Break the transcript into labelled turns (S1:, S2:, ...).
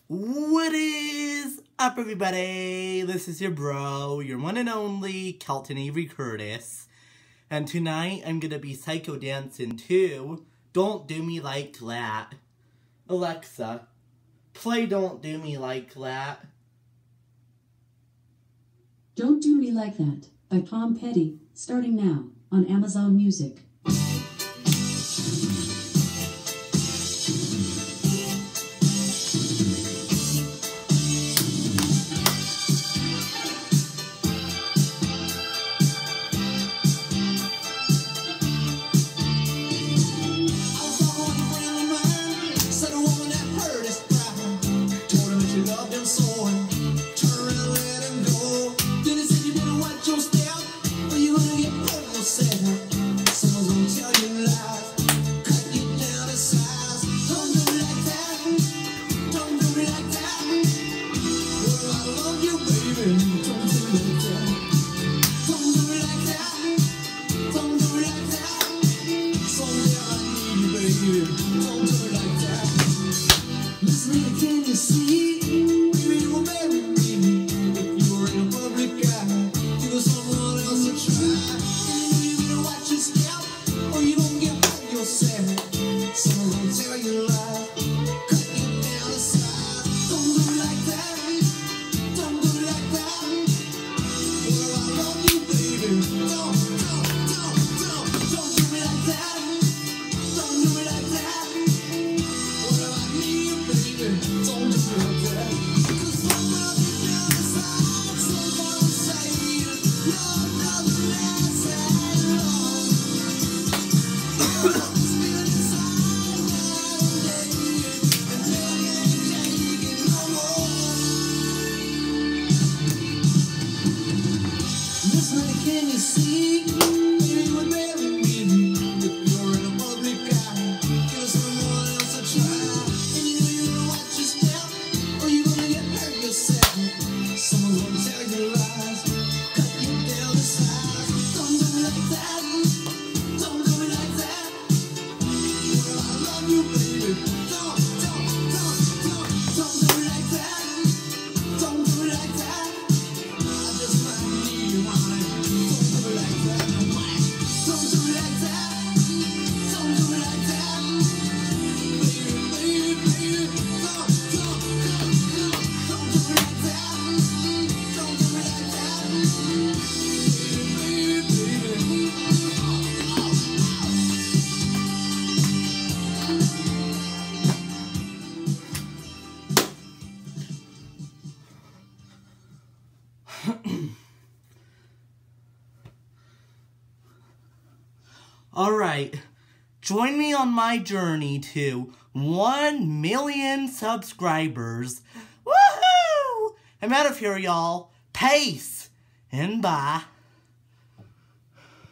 S1: What is up, everybody? This is your bro, your one and only Kelton Avery Curtis. And tonight, I'm gonna be psycho dancing to Don't Do Me Like That. Alexa, play Don't Do Me Like That.
S2: Don't Do Me Like That by Tom Petty, starting now on Amazon Music.
S1: Alright, join me on my journey to 1 million subscribers. Woohoo! I'm out of here, y'all. Peace and bye.